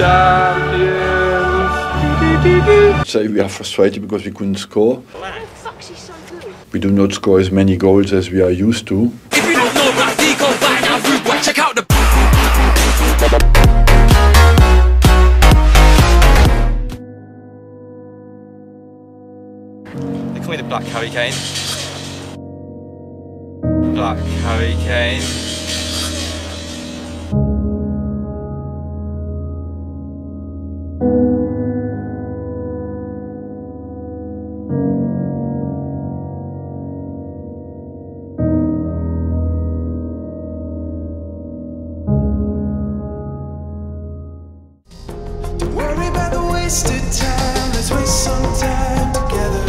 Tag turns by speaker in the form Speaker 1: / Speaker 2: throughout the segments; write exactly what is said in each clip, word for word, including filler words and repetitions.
Speaker 1: champions. Say we are frustrated because we couldn't score. We do not score as many goals as we are used to.
Speaker 2: If you don't know about Zico by now, rude boy, check out the. They call me the Black Harry Kane. Black Harry Kane.
Speaker 3: Worry about the wasted time. Let's waste some time together.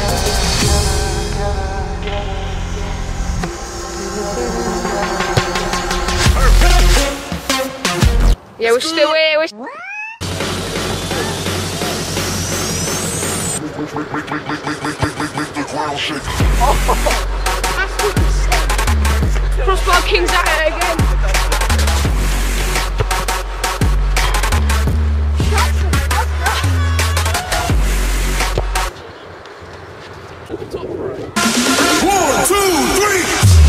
Speaker 4: Yeah, we're still here. We're Crossbar King's at it again.
Speaker 3: One, two, three.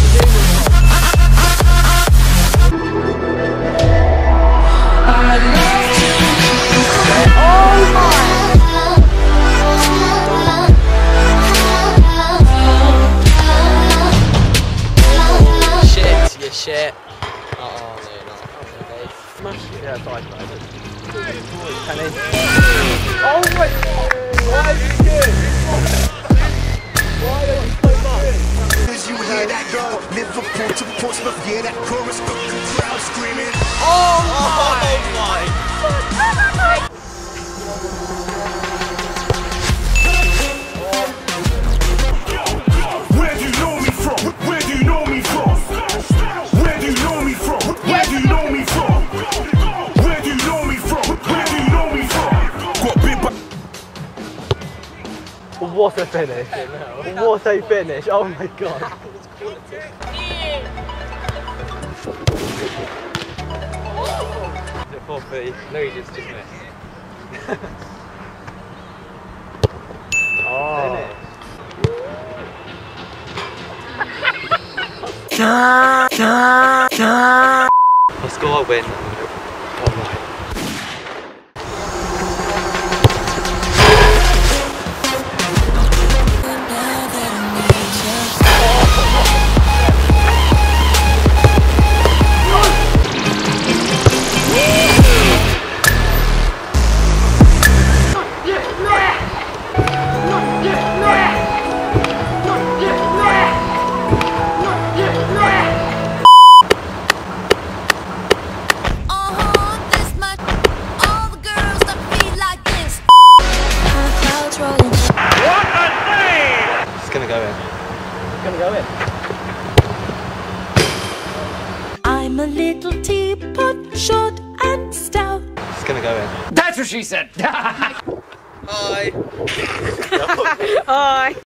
Speaker 5: Shit. Oh, no, you're not. Okay. Smash it. Yeah, five, five. Penny. Oh my god! Why are you good? Why are you so much?
Speaker 3: As you hear that go, Liverpool to Portsmouth, yeah, that chorus, got the crowd screaming.
Speaker 5: Oh my!
Speaker 3: Where do you know me from? Where do you know me from? Where do you know me from? Where do you know me from? Where do you know me from? Where do you know me from? Got big back.
Speaker 5: What a finish! What a finish! Oh my god! Is it four three? No, you just just missed. Oh. I'll score, I'll win. It's gonna go in. It's gonna go in.
Speaker 6: I'm a little teapot, short and stout.
Speaker 5: It's gonna go in.
Speaker 2: That's what she said.
Speaker 5: Hi.
Speaker 4: Hi.